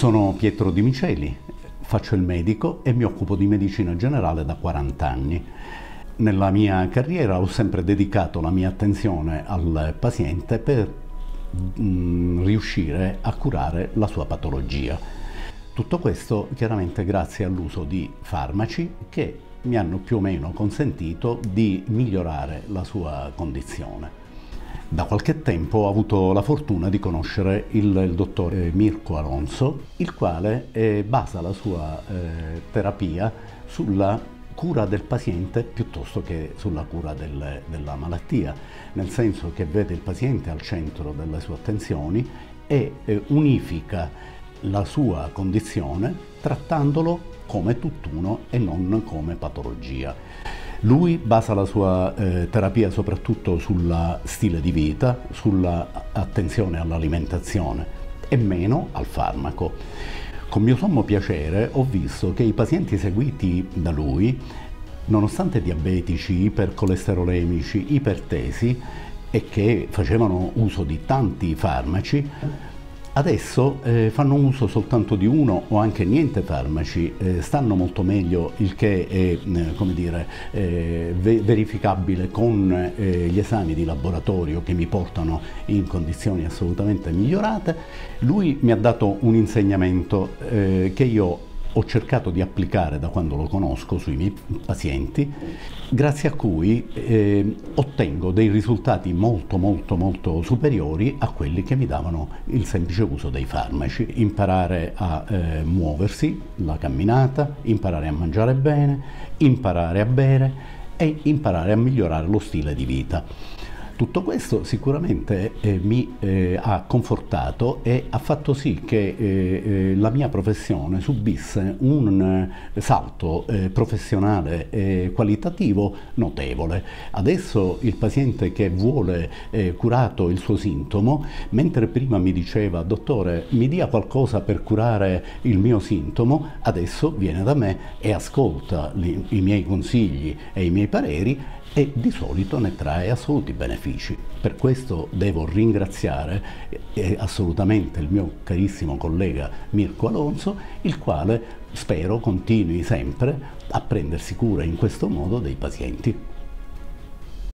Sono Pietro Di Miceli, faccio il medico e mi occupo di medicina generale da 40 anni. Nella mia carriera ho sempre dedicato la mia attenzione al paziente per riuscire a curare la sua patologia. Tutto questo chiaramente grazie all'uso di farmaci che mi hanno più o meno consentito di migliorare la sua condizione. Da qualche tempo ho avuto la fortuna di conoscere il dottor Mirko Alonso, il quale basa la sua terapia sulla cura del paziente piuttosto che sulla cura della malattia, nel senso che vede il paziente al centro delle sue attenzioni e unifica la sua condizione trattandolo come tutt'uno e non come patologia. Lui basa la sua terapia soprattutto sul stile di vita, sull'attenzione all'alimentazione e meno al farmaco. Con mio sommo piacere ho visto che i pazienti seguiti da lui, nonostante diabetici, ipercolesterolemici, ipertesi e che facevano uso di tanti farmaci, adesso fanno uso soltanto di uno o anche niente farmaci, stanno molto meglio, il che è verificabile con gli esami di laboratorio che mi portano in condizioni assolutamente migliorate. Lui mi ha dato un insegnamento che io ho cercato di applicare da quando lo conosco sui miei pazienti, grazie a cui ottengo dei risultati molto superiori a quelli che mi davano il semplice uso dei farmaci. Imparare a muoversi, la camminata, imparare a mangiare bene, imparare a bere e imparare a migliorare lo stile di vita. Tutto questo sicuramente mi ha confortato e ha fatto sì che la mia professione subisse un salto professionale e qualitativo notevole. Adesso il paziente che vuole curato il suo sintomo, mentre prima mi diceva dottore mi dia qualcosa per curare il mio sintomo, adesso viene da me e ascolta i miei consigli e i miei pareri e di solito ne trae assoluti benefici. Per questo devo ringraziare assolutamente il mio carissimo collega Mirko Alonso, il quale spero continui sempre a prendersi cura in questo modo dei pazienti.